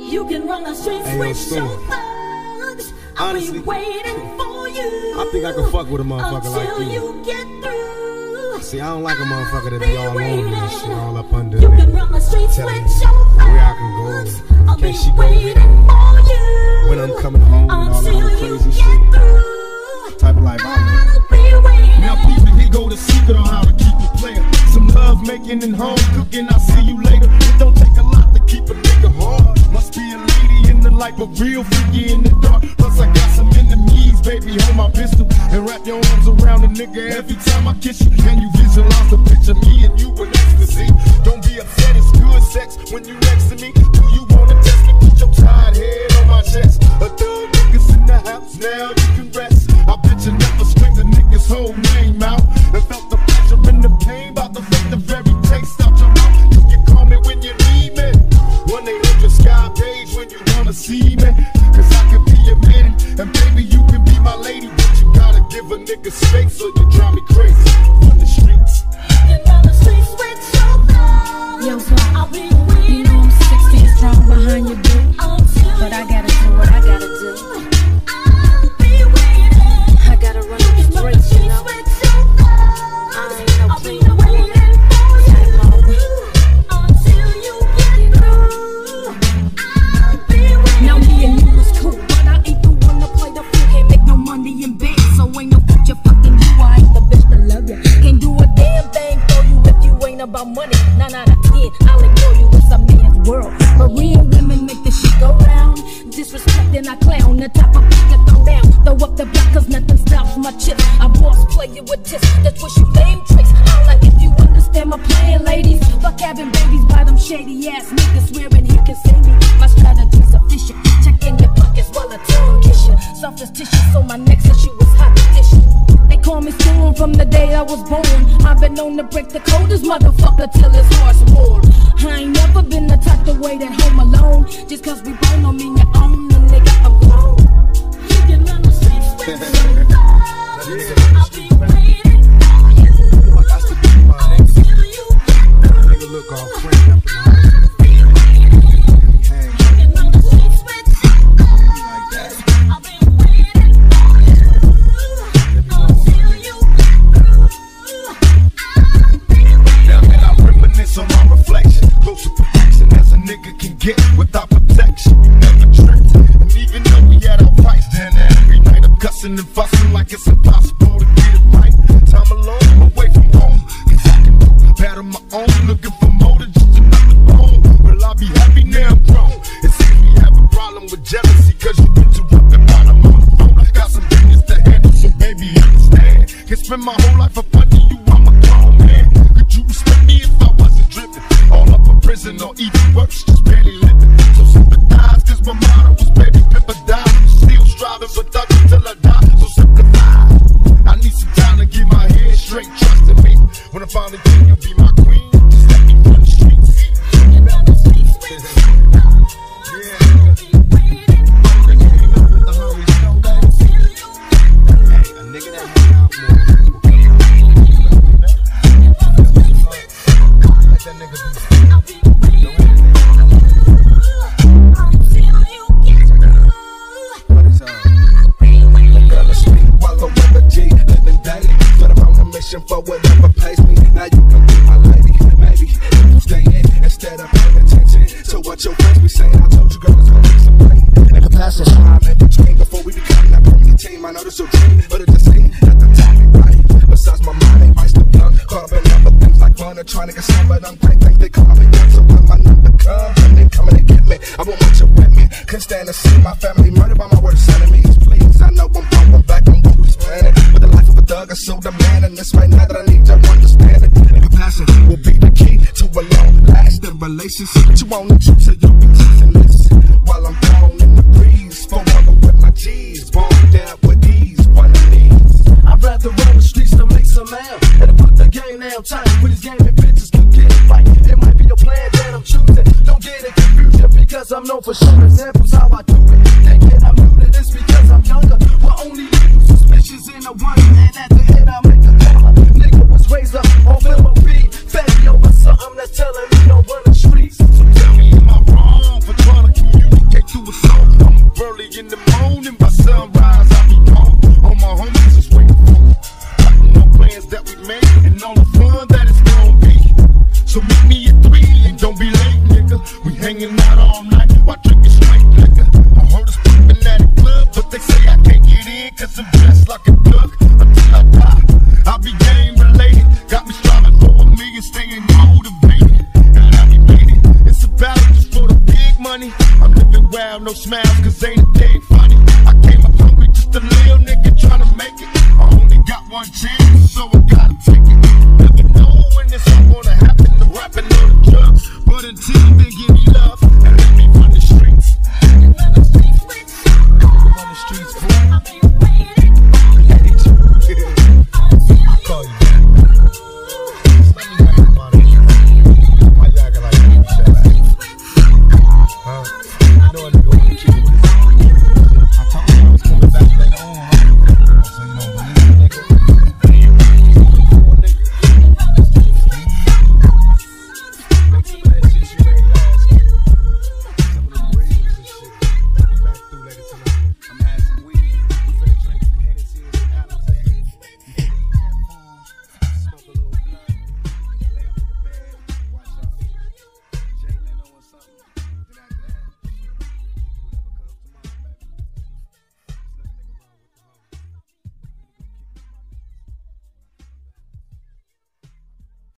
You can run the streets with your thugs. I'll be waiting for you. I think I can fuck with a motherfucker like you. You get through. See, I don't like a motherfucker that be all over and shit, all up under you me. Can run the streets with your where I can go, I'll in case be she go waiting for you. when I'm coming home and all that crazy shit. Type of life I live. Now people, here go the secret on how to keep it playing. Some love making and home cooking, I'll see you later. It don't take a lot to keep a nigga hard. Must be a lady in the light, but real freaky in the dark. Plus I got some enemies, baby, hold my pistol and wrap your arms around a nigga every time I kiss you. Can you visualize the picture, me and you in ecstasy? Don't be upset, it's good sex when you next to me. Do you wanna test me? Put your tired head on my chest. A thug niggas in the house, now you can rest. I bet you never screamed the nigga's whole name out and felt the pleasure and the pain about to fake the very taste out your mouth. You can call me when you need me. 1-800 Sky Page when you wanna see me. Cause I can be your man, and baby you can be my lady. But you gotta give a nigga space or you drive me crazy. Run the streets. You run the streets with your thugs. Yo, so I'll be waiting. you know I'm 16 strong behind your dude, but I gotta do what I gotta do. I gotta run the streets, you know. I ain't no king. Now me and you was cool, but I ain't the one to play the fool. Can't make no money in bed, so ain't no future fucking you. I ain't the bitch to love ya. Can't do a damn thing for you if you ain't about money. 9 out of 10, I'll ignore you. It's a man's world. But real women make the shit go round. Disrespect and I clown. The top of get thrown down. Throw up the block cause nothing stops my chips. I boss player with tips. That's what you lame tricks. Holla if you understand my plan, ladies. Fuck having babies by them shady ass niggas swearing he can save me. My strategy's official. Check in your pockets while I tongue kiss you. Softest tissue so my neck said she was hot edition. They call me Storm from the day I was born. I've been known to break the coldest motherfucker till his heart's warm. I ain't never been the type to wait at home alone. Just cause we burn on me your own, and nigga, I'm grown. You can run the streets with your thugs. I'll be waiting for you. Until you get through. Nigga look all cramped up in the house. You can run the streets with your thugs. I'll be waiting for you. Until you get through. I'll be waiting. Now that I reminisce on my reflection, closer protection as a nigga can get without protection. You never tricked. And even though we had our fights, then every night I'm cussing and fussing like it's impossible to get it right. Time alone, away from home, cause I can do bad on my own. Looking for more than just another bone. Will I be happy now I'm grown? It seems we have a problem with jealousy cause you interrupted while I'm on the phone. I got some business to handle, so baby understand. Can spend my whole life up under you, I'm a grown man. Could you respect me if I wasn't driven? All up in prison or even worse, just barely living. So sympathize, cause my motto was baby pimp or die. Still striving for thugs until I die, so sympathize. I need some time to get my head straight, trust in me. When I finally get you be my queen, just let me run the streets. You can run the streets with your thugs. I'll be waiting for you. The homies know that. Until you get through. Hey, a nigga that hang out more. Let that nigga be. I'll be waiting for you. Until you get through. What is up? Girl, I sleep while I'm with a G, living daily. But I'm on a mission for whatever pays me. Now you can be my lady, maybe you stay in instead of paying attention to what your friends be saying. I told you girls gonna be some pain. Nigga, pass the time in between before we become that permanent team. I know this your dream, but it just ain't at the time ain't right. Besides my mind ain't iced up young, caught up in other things like fun and trying to get some, but I'm think they call me young. So when my number comes and they coming to get me, I won't want you with me. Can't stand to see my family murdered by my worst enemies. Please, I know I'm falling back on what was planning. With the life of a thug, I so demand, and this right now that I need you to understand it. Nigga, passion will be the key to a long-lasting relationship. You want the truth, so you'll be chasing this while I'm gone in the breeze. Forever with my G's, born down with ease, one of these. I'd rather run the streets to make some mail and to put the game down tight. With this game and bitches can get it right. It might be your plan that I'm choosing. Don't get it confused because I'm known for showing examples how I do it. Thinking I'm new to this because I'm younger. We're only little suspicious in a one, and at the end I make a dollar. Nigga was raised up on MOB, fatty over something that's telling me don't run the streets. So tell me, am I wrong for trying to communicate? hanging out all night while drinking straight liquor. I heard us popping at a club, but they say I can't get in cause I'm dressed like a duck. Until I die, I'll be game related. Got me striving for $1 million, staying motivated. And I be made it. It's a battle just for the big money. I'm living wild, no smiles cause ain't a day funny. I came up hungry, just a little nigga trying to make it. I only got one chance, so I gotta take it.